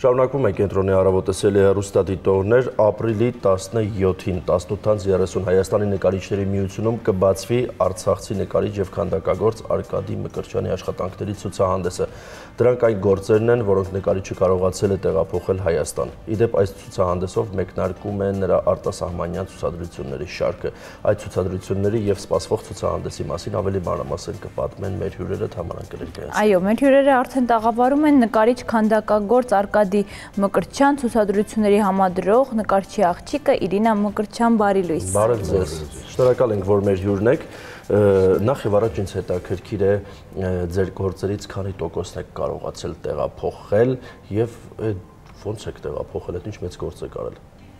Շարունակում է կենտրոնի առավոտեսելի հեռուստադիտողներ ապրիլի 17-ին 18:30 Հայաստանի նկարիչների միությունում կբացվի արցախցի նկարիչ եւ քանդակագործ Արկադի Մկրտչյանի աշխատանքների ցուցահանդեսը։ Դրանք այն գործերն են, որոնք նկարիչը կարողացել է տեղափոխել Հայաստան։ Իդեպ այս ցուցահանդեսով մեկնարկում է նրա արտասահմանյան ցուցադրությունների շարքը։ Այդ ցուցադրությունների եւ սպասվող ցուցահանդեսի մասին ավելի մանրամասն կպատմեն մեր հյուրերը Թամանան Կրեկյանցը։ Այո, մեր հյուրերը արդեն տաղավարում են նկարիչ քանդակագործ Արկադի Մկրտչյան ցուցադրությունների համադրող նկարչի աղջիկը Իրինա Մկրտչյան, բարի լույս։ Բարև ձեզ։ Շնորհակալ ենք, որ մեր հյուրն եք։ Նախ եւ առաջ ինձ հետաքրքիր է ձեր գործերից քանի տոկոսն եք կարողացել տեղափոխել եւ ոնց եք տեղափոխել, այդ ինչ մեծ գործ եք արել։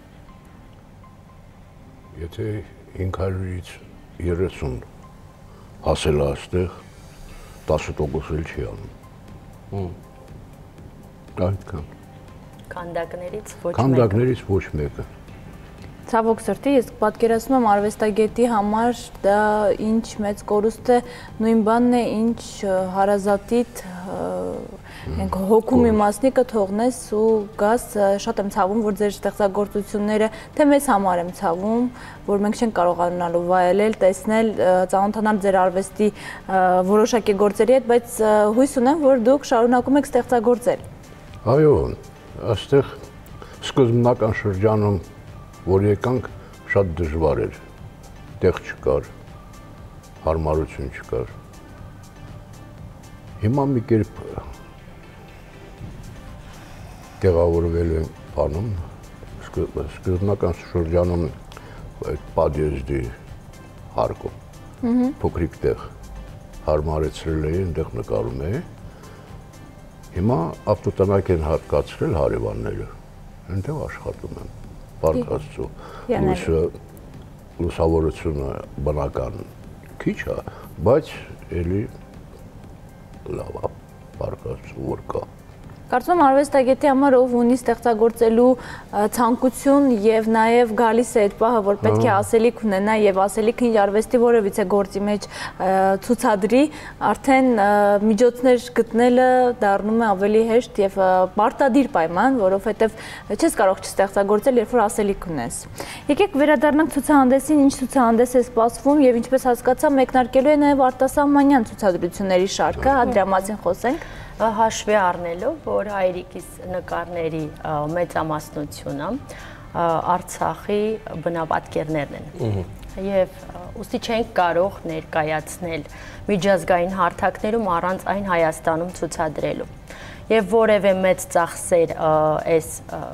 Եթե 500-ից 30 հասել է այստեղ 10% էլ չի անում։ Այդքան։ Քանդակներից ոչ մեկը։ Ցավոք սրտի, ես պատկերացնում եմ արվեստագետի համար դա ինչ մեծ կորուստ է, նույն բանն է, ինչ հարազատիդ հոգում իմաստնիկը թողնես ու գաս, շատ եմ ցավում, որ ձեր ստեղծագործությունները, թե մեզ համար եմ ցավում, որ մենք չենք կարողանալու վայելել, տեսնել, ծանոթանալ ձեր արվեստի որոշակի գործերի հետ, բայց հույս ունեմ, որ դուք շարունակում եք ստեղծագործել։ Այո, այստեղ սկզբնական շրջանում որ եկանք շատ դժվար էր, տեղ չկար, հարմարություն չկար։ Հիմա մի կերպ տեղավորվել են բանում, սկզբնական շրջանում այդ պատիեզդի հարկում, փոքրիկ տեղ հարմարեցրել էին, այնտեղ նկարում էին, հիմա ավտոտնակ են հատկացրել հարևանները, այնտեղ աշխատում են։ Պարկ Աստծո, լուսավորությունը բնական քիչ է, բայց էլի լավ է, Պարկ Աստծո, որ կա։ Կարծում եմ արվեստագետի համար ով ունի ստեղծագործելու ցանկություն եւ նաեւ գալիս է այդ պահը, որ պետք է ասելիք ունենա եւ ասելիքը ինչ արվեստի որևիցե գործի մեջ ցուցադրի, արդեն միջոցներ գտնելը դառնում է ավելի հեշտ եւ պարտադիր պայման, որովհետեւ չես կարող չստեղծագործել, երբ որ ասելիք ունես։ Եկեք վերադառնանք ցուցահանդեսին, ինչ ցուցահանդես է սպասվում եւ ինչպես հասկացա, մեկնարկելու է նաեւ արտասահմանյան ցուցադրությունների շարքը, դրա մասին խոսենք։ Հաշվի առնելով, որ հայրիկիս նկարների մեծամասնությունը Արցախի բնապատկերներն են եւ ուստի չենք կարող ներկայացնել միջազգային հարթակներում առանց այն Հայաստանում ցուցադրելու եւ որևէ մեծ ծախսեր այս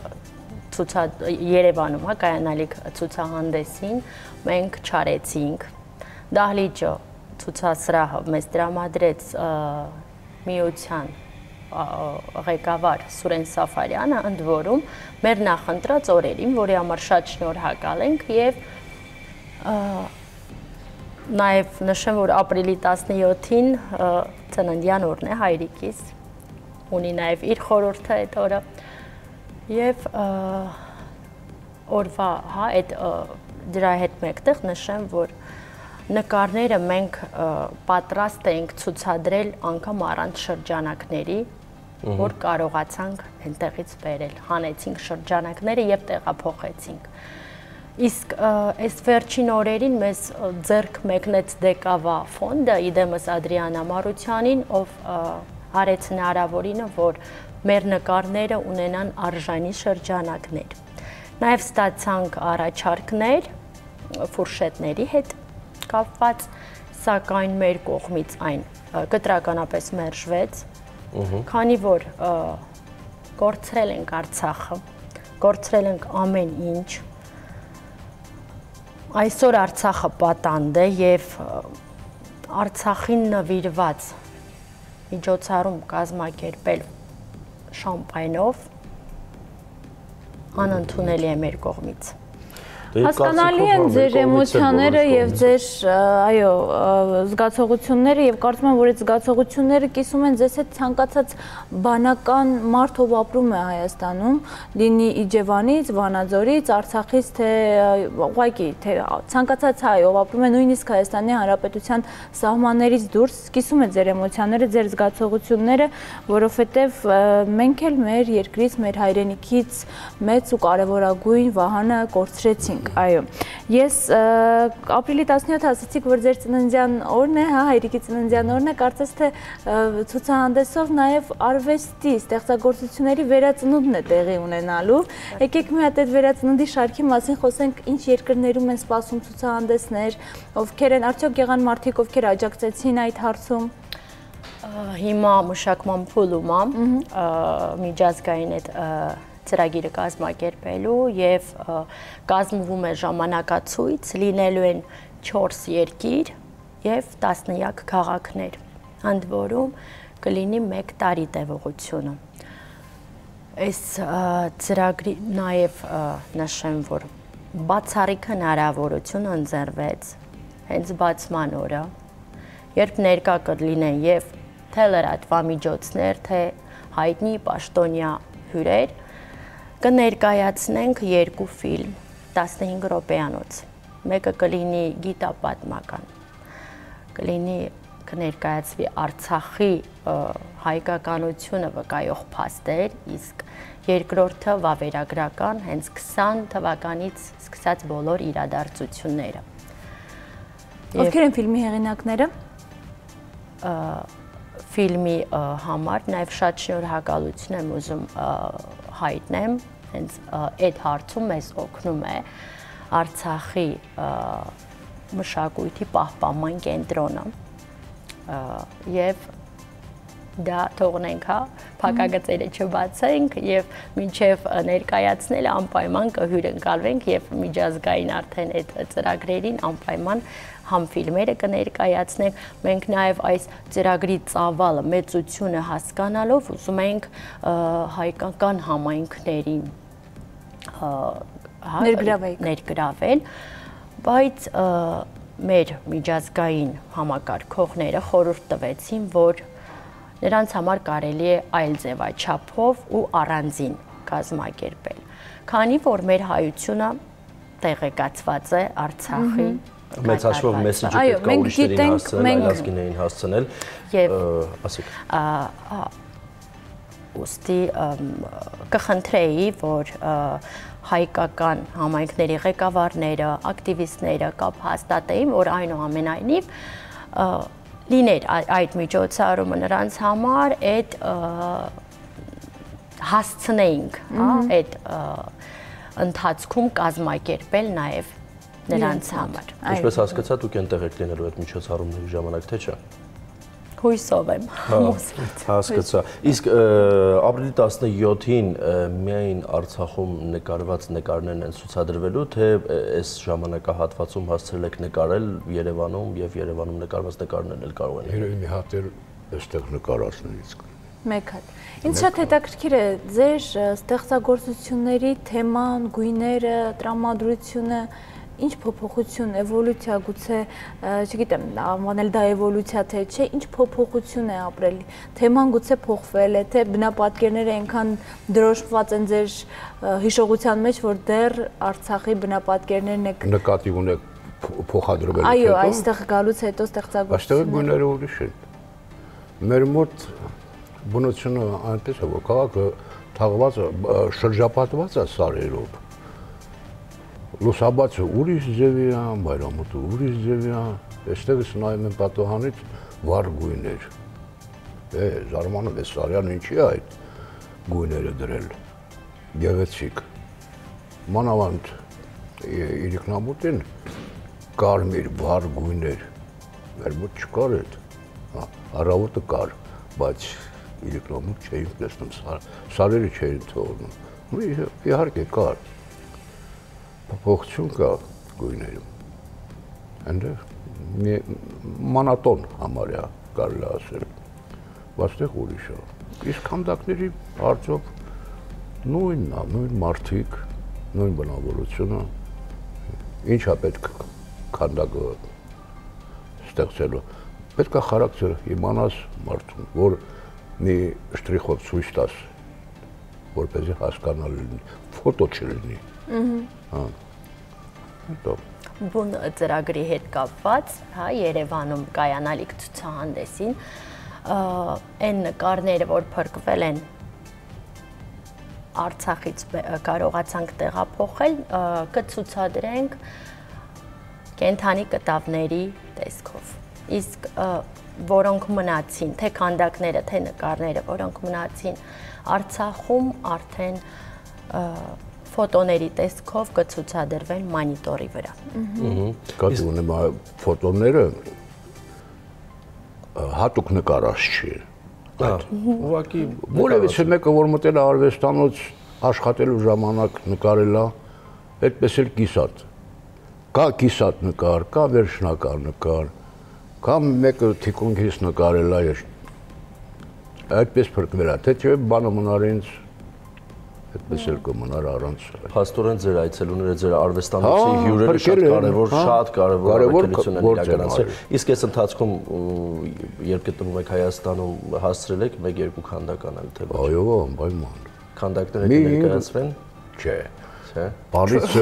Երևանում կայանալիք ցուցահանդեսին մենք չարեցինք։ Դահլիճը ցուցասրահը մեզ տրամադրեց միության ղեկավար Սուրեն Սաֆարյանը, ընդ որում մեր նախընտրած օրերին, որի համար շատ շնորհակալ ենք եւ նաեւ նշեմ, որ ապրիլի 17-ին ծննդյան օրն է հայրիկիս, ունի նաեւ իր խորհուրդը այդ օրը եւ օրվա, այդ դրա հետ մեկտեղ նշեմ, որ նկարները մենք պատրաստ ենք ցուցադրել անգամ առանց շրջանակների, որ կարողացանք այնտեղից բերել, հանեցինք շրջանակները եւ տեղափոխեցինք։ Իսկ այս վերջին օրերին մեզ ձեռք մեկնեց Դեկավա ֆոնդը, իդեմս Ադրիանա Մարությանին, ով արեց հնարավորինը, որ մեր նկարները ունենան արժանի շրջանակներ։ Նաեւ ստացանք առաջարկներ ֆուրշետների հետ կապված, սակայն մեր կողմից այն կտրականապես մերժվեց, քանի որ կորցրել ենք Արցախը, կորցրել ենք ամեն ինչ, այսօր Արցախը պատանդ է եւ Արցախին նվիրված միջոցառում կազմակերպել շամպայնով անընդունելի է մեր կողմից։ Հասկանալի են ձեր էմոցիաները եւ ձեր այո զգացողությունները եւ կարծում եմ որ այդ զգացողությունները կիսում են ձեզ հետ ցանկացած բանական մարդ ով ապրում է Հայաստանում, լինի Իջևանից, Վանաձորից, Արցախից, թե ուղղակի թե ցանկացած հայ ով ապրում է նույնիսկ Հայաստանի Հանրապետության սահմաններից դուրս, կիսում է ձեր էմոցիաները, ձեր զգացողությունները, որովհետեւ մենք էլ մեր երկրից, մեր հայրենիքից մեծ ու կարևորագույն վահանը կորցրեցինք, այո։ Ես ապրիլի 17-ը ասացիք, որ ձեր ծննդյան օրն է, հա, հայրիկի ծննդյան օրն է, կարծես թե ցուցահանդեսով նաև արվեստի, ստեղծագործությունների վերածնունդն է տեղի ունենալու։ Եկեք մի հատ այդ վերածննդի շարքի մասին խոսենք, ինչ երկրներում են սպասում ցուցահանդեսներ, ովքեր են, արդյոք եղան մարդիկ, ովքեր աջակցեցին այդ հարցում։ Հիմա մշակման փուլում է միջազգային այդ ծրագիրը կազմակերպելու եւ կազմվում է ժամանակացույց, լինելու են 4 երկիր եւ 13 քաղաքներ, ընդ որում կլինի 1 տարի տևողությունը։ Այս ծրագրի նաեւ նշեմ, որ բացառիկ հնարավորություն ընձեռվեց հենց բացման օրը, երբ ներկա կլինեն եւ թե լրատվամիջոցներ, թե հայտնի պաշտոնյա հյուրեր, կներկայացնենք 2 ֆիլմ 15 րոպեանոց։ Մեկը կլինի գիտապատմական, կներկայացվի Արցախի հայկականությունը վկայող փաստեր, իսկ երկրորդը վավերագրական, հենց 20 թվականից սկսած բոլոր իրադարձությունները։ Ովքեր են ֆիլմի հեղինակները։ Ֆիլմի համար նաև շատ շնորհակալություն եմ ուզում հայտնեմ, հենց այդ հարցում մեզ օգնում է Արցախի մշակույթի պահպանման կենտրոնը եւ դա թողնենք, հա, փակագծերը չբացենք եւ մինչեւ ներկայացնելը անպայման կհյուրընկալվենք եւ միջազգային արդեն այդ ծրագրերին անպայման համ ֆիլմերը կներկայացնենք, մենք նաև այս ծրագրի ծավալը, մեծությունը հասկանալով ուզում ենք հայկական համայնքներին ներգրավել, բայց մեր միջազգային համակարգողները խորհուրդ տվեցին, որ նրանց համար կարելի է այլ ձևաչափով ու առանձին կազմակերպել, քանի որ մեր հայությունը տեղեկացված է Արցախի մեծ հաշվով մեսեջը պետք է ուրիշներին հասցնել, այլազգիներին հասցնել, ասեք։ Ուստի կխնդրեի, որ հայկական համայնքների ղեկավարները, ակտիվիստները կապ հաստատեին, որ այնուամենայնիվ լիներ այդ միջոցառումը նրանց համար, այդ հասցնեինք, այդ ընթացքում կազմակերպել նաև նրանց համար։ Ինչպես հասկացա, դուք այնտեղ եք լինելու այդ միջոցառումների ժամանակ, թե չէ։ Հույսով եմ։ Հասկացա։ Իսկ ապրիլի 17-ին միայն Արցախում նկարված նկարներն են ցուցադրվելու, թե այս ժամանակահատվածում հասցրել եք նկարել Երևանում եւ Երևանում նկարված նկարներն էլ կարող են։ Երևի մի հատ էլ այստեղ նկարածներից կան։ Մեկ հատ։ Ինձ շատ հետաքրքիր է ձեր ստեղծագործությունների թեման, գույները, տրամադրությունը, ինչ փոփոխություն, էվոլյուցիա գուցե, չգիտեմ, անվանել դա էվոլյուցիա թե չէ, ինչ փոփոխություն է ապրել։ Թեման գուցե փոխվել է, թե բնապատկերները այնքան դրոշմված են ձեր հիշողության մեջ, որ դեռ Արցախի բնապատկերներն եք նկատի ունեք փոխադրվել։ Այո, այստեղ գալուց հետո ստեղծագործությունը։ Այստեղ գույները ուրիշ են։ Մեր մոտ բնությունը այնպես է, որ քաղաքը թաղված է, շրջապատված է սարերով։ Լուսաբացը ուրիշ ձևի է, Բայրամուտը ուրիշ ձևի է, այստեղից նայում են պատոհանից վառ գույներ։ Զարմանում է Սարյանը ինչի է այդ գույները դրել, գեղեցիկ։ Մանավանդ իրիկնամուտին կարմիր, վառ գույներ, մեր մոտ չկար այդ, առավոտը կար, բայց իրիկնամուտ չէին տեսնում, սարերը չէին թողնում, իհարկե կար։ Փոփոխություն կա գույներում, այնտեղ մանատոն համարյա կարելի ասել, բայց տեղ ուրիշ է։ Իսկ քանդակների հարցով նույնն է, նույն մարդիկ, նույն բնավորությունը Ինչա պետք քանդակը ստեղծելու։ Պետք է խարակտեր իմանաս մարդուն, որ մի շտրիխով ցույց տաս, որպեսզի հասկանալի լինի, ֆոտո չլինի։ Հա։ Հետո Բուն ծրագրի հետ կապված, հա, Երևանում կայանալիք ցուցահանդեսին, այն նկարները, որ փրկվել են Արցախից կարողացանք տեղափոխել, կցուցադրենք կենդանի կտավների տեսքով։ Իսկ որոնք մնացին, թե քանդակները, թե նկարները, որոնք մնացին Արցախում, արդեն ֆոտոների տեսքով կցուցադրվեն մոնիտորի վրա։ Կատի ունեմ ֆոտոները հատուկ նկարած չի։ Ուղղակի Որևիցե մեկը որ մտել է արվեստանոց աշխատելու ժամանակ նկարել է, այդպես էլ կիսատ։ Կա կիսատ նկար, կա վերջնակար նկար, կամ մեկը թիկունքից նկարել է, այդպես փրկվել է, թե չէ բանը մնար ինձ, այդպես էլ կմնար առանց։ Փաստորեն ձեր այցելուները ձեր արվեստանոցի հյուրերը շատ կարևոր առաքելություն են իրականացրել։ Իսկ այս ընթացքում երբ գտնվում եք Հայաստանում հասցրել եք 1-2 քանդակ անել թե ոչ։ Այո, անպայման։ Քանդակները կներկայացվեն։ Չէ։ Չէ։ Բարից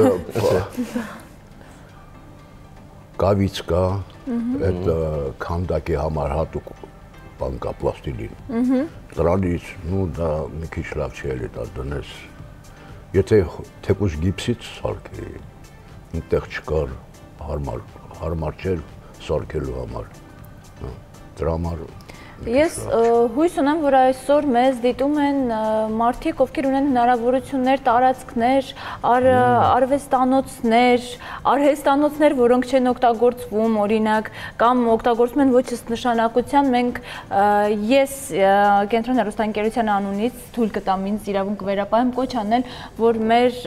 կավից կա, այդ քանդակի համար հատուկ բան կա պլաստիլին։ Դրանից նու դա մի քիչ լավ չի էլի դա դնես։ Եթե թեկուզ գիպսից սարքեի, այնտեղ չկար հարմար չէր սարքելու համար։ Դրա համար Ես հույս ունեմ, որ այսօր մեզ դիտում են մարդիկ, ովքեր ունեն հնարավորություններ, տարածքներ, արվեստանոցներ, արհեստանոցներ, որոնք չեն օգտագործվում, օրինակ, կամ օգտագործում են ոչ ըստ նշանակության, մենք ես Կենտրոն հեռուստաընկերության անունից թույլ կտամ ինձ իրավունք վերապահեմ կոչ անել, որ մեր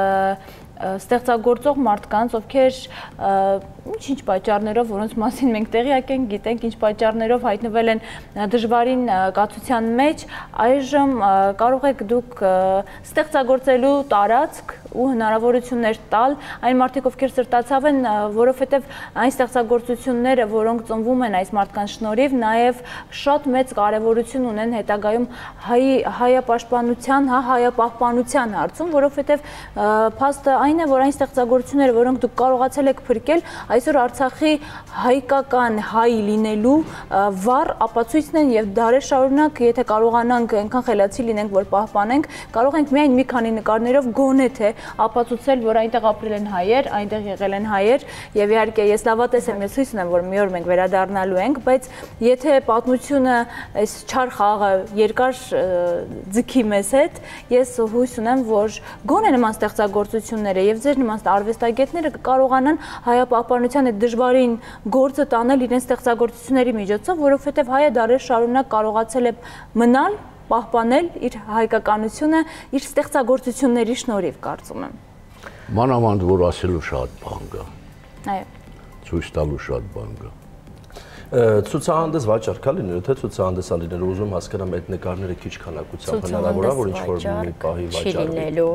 ստեղծագործող մարդկանց, ովքեր ինչ պատճառներով, որոնց մասին մենք տեղյակ ենք, գիտենք, ինչ պատճառներով հայտնվել են դժվարին կացության մեջ, այժմ կարող եք դուք ստեղծագործելու տարածք ու հնարավորություններ տալ այն մարդիկ, ովքեր սրտացավ են, որովհետև այն ստեղծագործությունները, որոնք ծնվում են այս մարդկանց շնորհիվ, նաև շատ մեծ կարևորություն ունեն հետագայում հայապաշտպանության, հայապահպանության հարցում, որովհետև փաստը այն է, որ այն ստեղծագործությունները, որոնք դուք կարողացել եք փրկել, այսօր Արցախի հայկական հայ լինելու վառ ապացույցն են եւ դարեր շարունակ, եթե կարողանանք այնքան խելացի լինենք, որ պահպանենք, կարող ենք միայն մի քանի նկարներով գոնե թե ապացուցել, որ այնտեղ ապրել են հայեր, այնտեղ եղել են հայեր եւ իհարկե ես լավատես եմ, ես հույս ունեմ, որ մի օր մենք վերադառնալու ենք, բայց եթե պատմությունը այս չար խաղը երկար ձգի մեզ հետ, ես հույս ունեմ, որ գոնե նման ստեղծագործությունները եւ ձեր նման արվեստագետները կարողանան հայապահպանության այդ դժվարին գործը տանել իրենց ստեղծագործությունների միջոցով, որովհետեւ հայը դարեր շարունակ կարողացել է մնալ պահպանել իր հայկականությունը իր ստեղծագործությունների շնորհիվ, կարծում եմ։ Մանավանդ որ ասելու շատ բան կա։ Այո։ Ցույց տալու շատ բան կա։ Ցուցահանդես վաճառքա լինելու, թե ցուցահանդեսա լինելու, ուզում հասկանամ այդ նկարները քիչ քանակությամբ հնարավոր է, որ ինչ-որ մի պահի վաճառվի։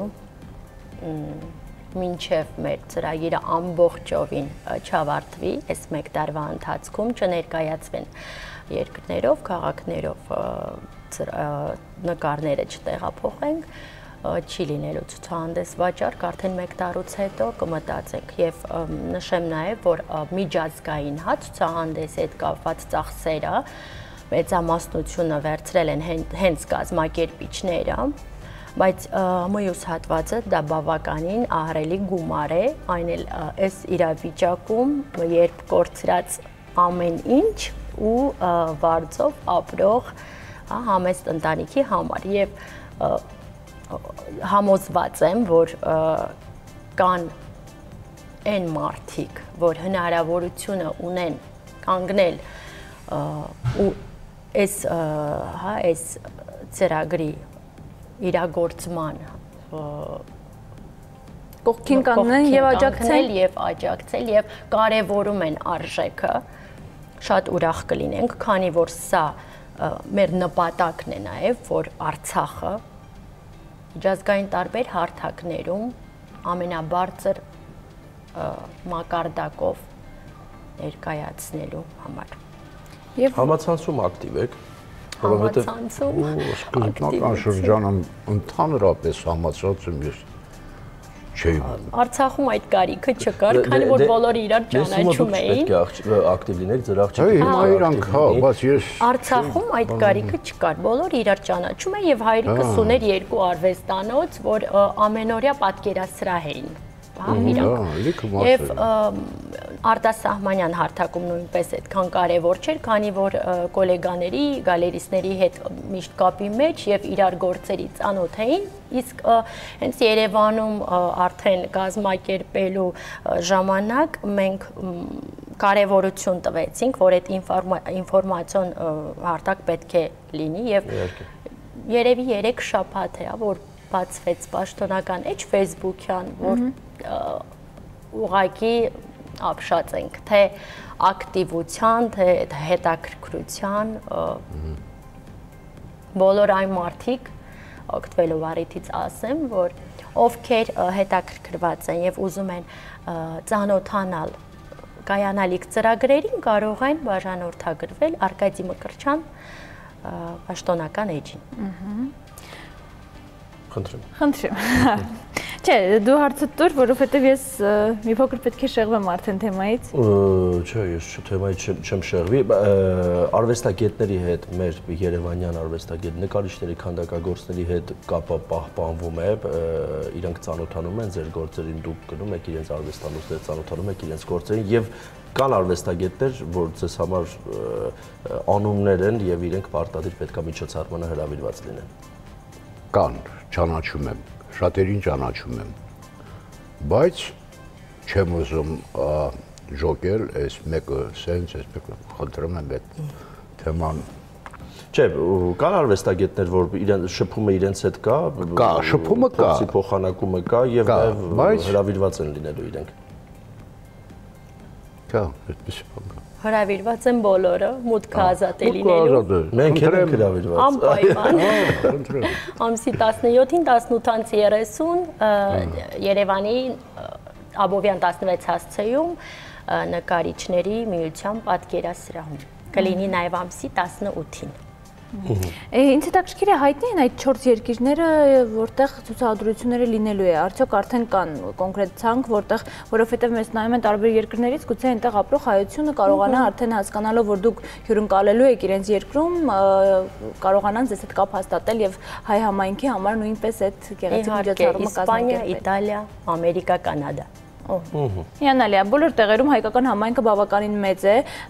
Մինչև մեր ծրագիրը ամբողջովին չավարտվի, այս մեկ տարվա ընթացքում չներկայացվեն երկրներով, քաղաքներով նկարները չտեղափոխենք, չի լինելու ցուցահանդես վաճառք, արդեն մեկ տարուց հետո կմտածենք եւ նշեմ նաեւ, որ միջազգային ցուցահանդեսի հետ կապված ծախսերը մեծամասնությունը վերցրել են հենց կազմակերպիչները, բայց մյուս հատվածը դա բավականին ահռելի գումար է, այն էլ այս իրավիճակում, երբ կորցրած ամեն ինչ ու վարձով ապրող համեստ ընտանիքի համար եւ համոզված եմ, որ կան այն մարդիկ, որ հնարավորությունը ունեն կանգնել ու այս ծրագրի իրագործման կողքին կանգնել եւ աջակցել եւ կարեւորում են արժեքը, շատ ուրախ կլինենք, քանի որ սա մեր նպատակն է նաեւ, որ Արցախը միջազգային տարբեր հարթակներում ամենաբարձր մակարդակով ներկայացնելու համար։ Եվ Համացանցում ակտիվ եք, Համացանցում Սկզբնական շրջանում ընդհանրապես համացած եմ ես չէի։ Արցախում այդ կարիքը չկար, քանի որ բոլորը իրար ճանաչում էին։ Պետք է ակտիվ լինեք, ձեր աղջիկը։ Հիմա իրանք, հա, բայց ես Արցախում այդ կարիքը չկար, բոլորը իրար ճանաչում էին եւ հայրիկս ուներ երկու արվեստանոց, որ ամենօրյա պատկերասրահ էին։ Հա, իրանք։ Եվ արտասահմանյան հարթակում նույնպես այդքան կարևոր չէր, քանի որ գոլեգաների, գալերիստների հետ միշտ կապի մեջ եւ իրար գործերի ծանոթ էին, իսկ հենց Երևանում արդեն կազմակերպելու ժամանակ մենք կարևորություն տվեցինք, որ այդ ինֆորմացիոն հարթակ պետք է լինի եւ երևի 3 շաբաթ է, որ բացվեց պաշտոնական էջ Facebook-յան, որ ուղղակի ապշած ենք, թե ակտիվության, թե հետաքրքրության բոլոր այն մարդիկ, օգտվելով առիթից ասեմ, որ ովքեր հետաքրքրված են եւ ուզում են ծանոթանալ կայանալիք ծրագրերին, կարող են բաժանորդագրվել Արկադի Մկրտչյան պաշտոնական էջին։ Խնդրեմ։ Չէ, դու հարցը տուր, որովհետև ես մի փոքր պետք է շեղվեմ արդեն թեմայից։ Չէ, ես թեմայից չեմ շեղվի, արվեստագետների հետ, մեր երևանյան արվեստագետ նկարիչների, քանդակագործների հետ կապը պահպանվում է, իրանք ծանոթանում են ձեր գործերին, դուք գնում եք իրենց արվեստանոցները, ծանոթանում եք իրենց գործերին եւ կան արվեստագետներ, որ ձեզ համար անուններ են եւ իրենք պարտադիր պետքա միջոցառմանը հրավիրված լինեն։ Կան, ճանաչում եմ, շատերին ճանաչում եմ, բայց չեմ ուզում ժոկել, այս մեկը սենց, այս մեկը խնդրում եմ այդ թեման։ Չէ, կան արվեստագետներ, որ շփումը իրենց հետ կա, շփումը կա, փոխի փոխանակումը կա եւ հրավիրված են լինելու իրենք։ Կա, այդպես բան կա։ Հրավիրված են բոլորը, մուտքը ազատ է լինելու։ Մենք ենք հրավիրված։ Անպայման։ Ամսի 17-ին 18:30 Երևանի Աբովյան 16 հասցեում նկարիչների միության պատկերասրահում։ Կլինի նաև ամսի 18-ին։ Ինձ հետաքրքիր է հայտնի են այդ 4 երկիրները, որտեղ ցուցադրությունները լինելու է։ Արդյոք արդեն կան կոնկրետ ցանկ, որովհետև մեզ նայում են տարբեր երկրներից, գուցե այնտեղ ապրող հայությունը կարողանա արդեն հասկանալով, որ դուք հյուրընկալելու եք իրենց երկրում, կարողանան ձեզ հետ կապ հաստատել եւ հայ համայնքի համար նույնպես այդ գեղեցիկ միջոցառումը Իսպանիա, Իտալիա, Ամերիկա, Կանադա։ Հիանալի է, բոլոր տեղերում հայկական համայնքը բավականին մեծ է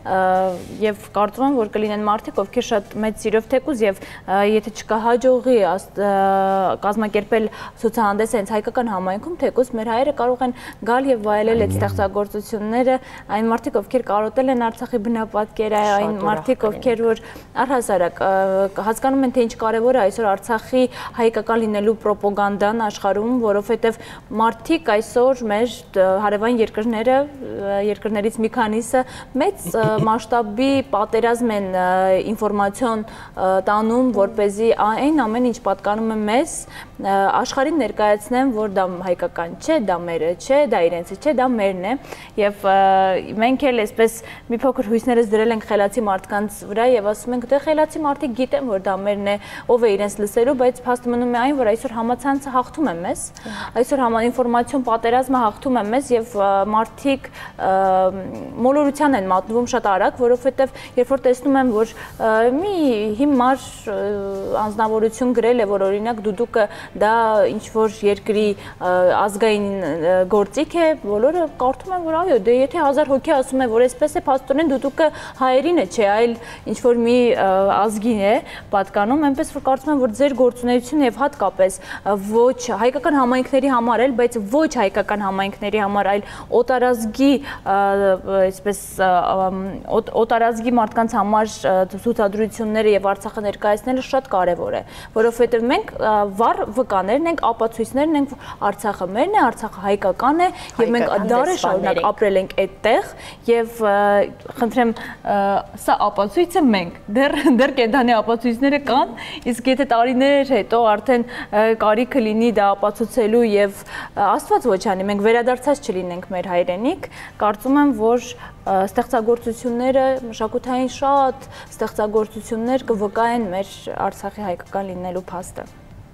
եւ կարծում եմ, որ կլինեն մարդիկ, ովքեր շատ մեծ սիրով թեկուզ եւ եթե չկա հաջողի կազմակերպել ցուցահանդես հենց հայկական համայնքում, թեկուզ մեր հայերը կարող են գալ եւ վայելել այդ ստեղծագործությունները, այն մարդիկ, ովքեր կարոտել են Արցախի բնապատկերը, այն մարդիկ, ովքեր որ առհասարակ հասկանում են, թե ինչ կարեւոր է այսօր Արցախի հայկական լինելու ռոպագանդան աշխարհում, որովհետեւ մարդիկ այսօր մեր հարևան երկրներից մի քանիսը մեծ մասշտաբի պատերազմ են ինֆորմացիոն տանում, որպեսզի այն ամեն ինչ պատկանում է մեզ, աշխարհին ներկայացնեն, որ դա հայկական չէ, դա մերը չէ, դա իրենցը չէ, դա մերն է, եւ մենք էլ այսպես մի փոքր հույսներս դրել ենք խելացի մարդկանց վրա եւ ասում ենք, դե խելացի մարդիկ գիտեն, որ դա մերն է, ով է իրենց լսելու, բայց փաստ մնում է այն, որ այսօր համացանցը հաղթում է մեզ, այսօր ինֆորմացիոն պատերազմը հաղթում է մեզ եւ մարդիկ մոլորության են մատնվում շատ արագ, որովհետեւ երբ որ տեսնում եմ, որ մի հիմար անձնավորություն գրել է, որ օրինակ դուդուկը դա ինչ որ երկրի ազգային գործիք է, բոլորը կարդում են, որ այո, դե եթե 1000 հոգի ասում է, որ այսպես է, փաստորեն դուդուկը հայերին է, չէ, այլ ինչ որ մի ազգին է պատկանում, այնպես որ կարծում եմ, որ ձեր գործունեությունը եւ հատկապես ոչ հայկական համայնքների համար էլ, բայց ոչ հայկական համայնքների համար, այլ օտարազգի այսպես օտարազգի մարդկանց համար ցուցադրությունները եւ Արցախը ներկայացնելը շատ կարեւոր է, որովհետեւ մենք վառ վկաներն ենք, ապացույցներն ենք, Արցախը մերն է, Արցախը հայկական է եւ մենք դարեր շարունակ ապրել ենք այդտեղ եւ խնդրեմ սա ապացույցը մենք դեռ կենթանի ապացույցները կան, իսկ եթե տարիներ հետո արդեն կարիքը լինի դա ապացուցելու եւ Աստված ոչ անի, մենք վերադարձած մնացած չլինենք մեր հայրենիք, կարծում եմ, որ ստեղծագործությունները, մշակութային շատ ստեղծագործություններ կվկայեն մեր Արցախի հայկական լինելու փաստը։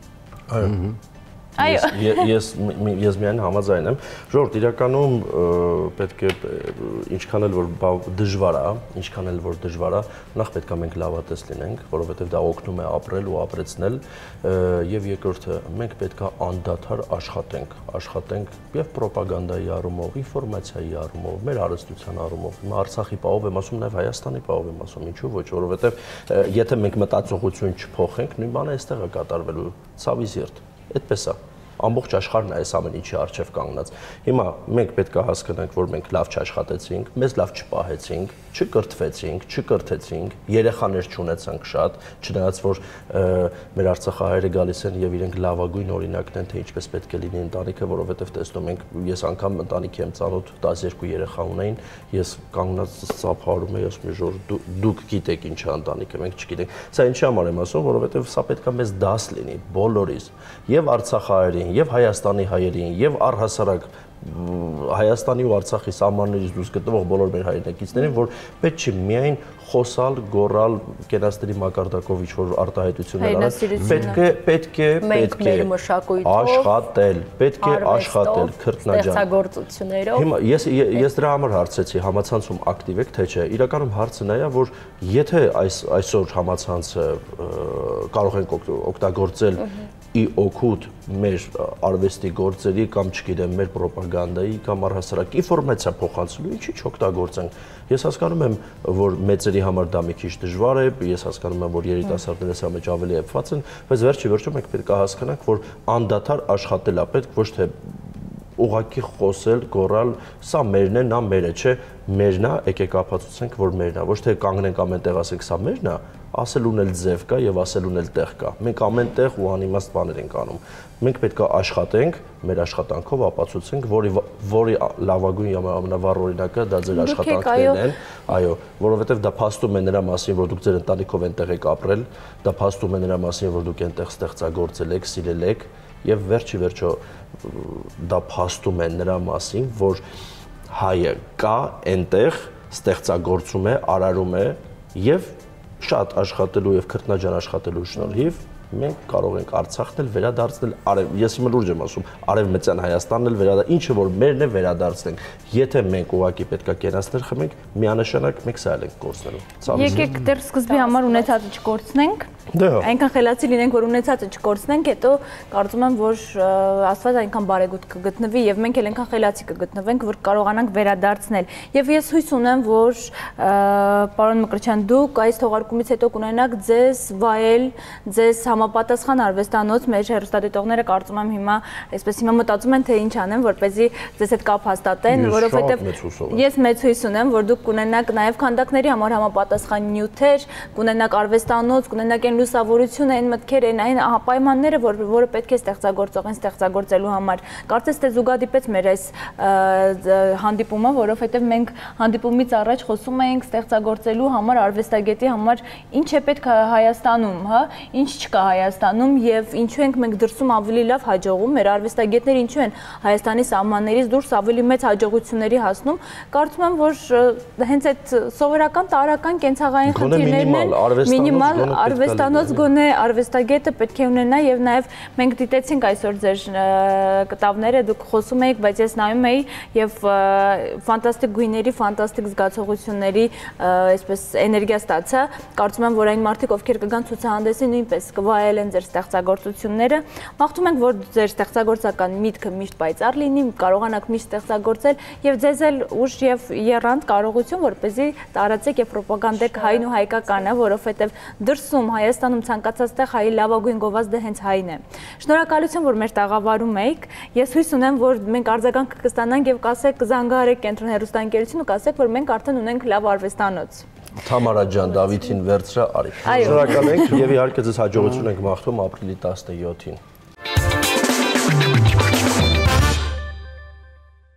Ես միայն համաձայն եմ, Ժորդ, իրականում պետք է ինչքան էլ որ դժվար է, նախ պետք է մենք լավատես լինենք, որովհետև դա օգնում է ապրել ու ապրեցնել, եւ երկրորդը մենք պետք է անդադար աշխատենք եւ ռոպագանդայի առումով, ինֆորմացիայի առումով, մեր հարստության առումով, Արցախի պահով եմ ասում, նաեւ Հայաստանի պահով եմ ասում, ինչու ոչ, որովհետև եթե մենք մտածողություն չփոխենք, նույն բանը այստեղ է կատարվելու, ցավի զիրտ, այդպես է։ Ամբողջ աշխարհն այս ամեն ինչի առջև կանգնած։ Հիմա մենք պետք է հասկանանք, որ մենք լավ չաշխատեցինք, մեզ լավ չպահեցինք, չկրթվեցինք, չկրթեցինք, երեխաներ չունեցանք շատ, չնայած որ մեր արցախահայերը գալիս են եւ իրենք լավագույն օրինակն են, թե ինչպես պետք է լինի ընտանիքը, որովհետեւ տեսնում ենք, ես անգամ ընտանիքի եմ ծանոթ 12 երեխա ունեին, ես կանգնած ծափարում եմ, ասում եմ, ժոր դուք գիտեք ինչ է ընտանիքը, մենք չգիտենք։ Սա ինչի համար եմ ասում, որովհետեւ սա պետք է մեզ դաս լինի բոլորիս, եւ արցախահայերին, եւ Հայաստանի հայերին, եւ առհասարակ Հայաստանի ու Արցախի սահմաններից դուրս գտնվող բոլոր մեր հայրենակիցներին, որ պետք չի միայն խոսալ, գոռալ, կենասների մակարդակով ինչ-որ արտահայտություններ արել, պետք է աշխատել, պետք է աշխատել քրտնաջան։ Ստեղծագործություններով։ Հիմա ես դրա համար հարցեցի, համացանցում ակտիվ եք, թե չէ։ Իրականում հարցը նա է, որ եթե այսօր համացանցը կարող ենք օգտագործել ի օգուտ մեր արվեստի գործերի կամ չգիտեմ մեր ռոպագանդայի կամ առհասարակ ինֆորմացիա փոխանցելու ինչի՞ չօգտագործենք։ Ես հասկանում եմ, որ մեծերի համար դա մի քիչ դժվար է, ես հասկանում եմ, որ երիտասարդները սա մեջ ավելի եփված են, բայց վերջի վերջում մենք պետք է հասկանանք, որ անդադար աշխատել է պետք, ոչ թե ուղղակի խոսել, գոռալ, սա մերն է, նա մերը չէ, մերն է, եկեք ապացուցենք, որ մերն է, ոչ թե կանգնենք ամենտեղ ասենք սա մերն է, ասելուն էլ ձև կա եւ ասելուն էլ տեղ կա։ Մենք ամենտեղ ու անիմաստ բաներ ենք անում։ Մենք պետք է աշխատենք, մեր աշխատանքով ապացուցենք, որի լավագույն եւ ամենավառ օրինակը դա ձեր աշխատանքներն են, այո, որովհետեւ դա փաստում է նրա մասին, որ դուք ձեր ընտանիքով այնտեղ եք ապրել, դա փաստում է նրա մասին, որ դուք այնտեղ ստեղծագործել եք, սիրել եք եւ վերջի վերջո դա փաստում է նրա մասին, որ հայը կա այնտեղ, ստեղծագործում է, արարում է եւ շատ աշխատելու եւ քրտնաջան աշխատելու շնորհիվ մենք կարող ենք Արցախն էլ վերադարձնել, ես հիմա լուրջ եմ ասում, Արևմտյան Հայաստանն էլ ինչը որ մերն է վերադարձնենք։ Եթե մենք ուղղակի պետքա կենացներ խմենք, միանշանակ մենք սա ենք կորցնելու։ Եկեք դեռ սկզբի համար ունեցածը չկորցնենք։ Այնքան խելացի լինենք, որ ունեցածը չկորցնենք, հետո կարծում եմ, որ Աստված այնքան բարեգութ կգտնվի եւ մենք էլ այնքան խելացի կգտնվենք, որ կարողանանք վերադարձնել։ Եվ ես հույս ունեմ, որ պարոն Մկրտչյան, դուք այս թողարկումից հետո կունենաք ձեզ վայել, ձեզ համապատասխան արվեստանոց, մեր հեռուստադիտողները կարծում եմ հիմա այսպես հիմա մտածում են, թե ինչ անեն, որպեսզի ձեզ հետ կապ հաստատեն, որովհետեւ ես մեծ հույս ունեմ, որ դուք կունենաք նաեւ քանդակների համար համապատասխան նյութեր, կունենաք արվեստանոց, կունենաք այն լուսավորությունը, այն մտքերը, այն պայմանները, որը պետք է ստեղծագործողին ստեղծագործելու համար։ Կարծես թե զուգադիպեց մեր այս հանդիպումը, որովհետեւ մենք հանդիպումից առաջ խոսում էինք ստեղծագործելու համար արվեստագետի համար ինչ է պետք Հայաստանում, հա, ինչ չկա Հայաստանում եւ ինչու ենք մենք դրսում ավելի լավ հաջողում, մեր արվեստագետները ինչու են Հայաստանի սահմաններից դուրս ավելի մեծ հաջողությունների հասնում։ Կարծում եմ, որ հենց այդ սովորական տարրական կենցաղային խնդիրներն են, մինիմալ արվեստանոց գոնե արվեստագետը պետք է ունենա եւ նաեւ մենք դիտեցինք այսօր ձեր կտավները, դուք խոսում եք, բայց ես նայում էի եւ ֆանտաստիկ գույների, ֆանտաստիկ զգացողությունների այսպես էներգիա ստացա։ Կարծում եմ, որ այն մարդիկ, ովքեր կգան ցուցահանդեսի, նույնպես կվայելեն ձեր ստեղծագործությունները։ Մաղթում ենք, որ ձեր ստեղծագործական միտքը միշտ պայծառ լինի, կարողանաք միշտ ստեղծագործել եւ ձեզ էլ ուժ եւ եռանդ կարողություն, որպեսզի տարածեք եւ ռոպագանդեք հայն ու հայկականը, որովհետեւ դրսում Հայաստանում ցանկացած տեղ հայի լավագույն գովազդը հենց հայն է։ Շնորհակալություն, որ մեր տաղավարում եք։ Ես հույս ունեմ, որ մենք արձագանք կստանանք եւ կասեք, կզանգահարեք կենտրոն հեռուստաընկերություն ու կասեք, որ մենք արդեն ունենք լավ արվեստանոց։ Թամարա ջան, Դավիթին վերցրա, արի։ Շնորհակալ ենք եւ իհարկե ձեզ հաջողություն ենք մաղթում ապրիլի 17-ին։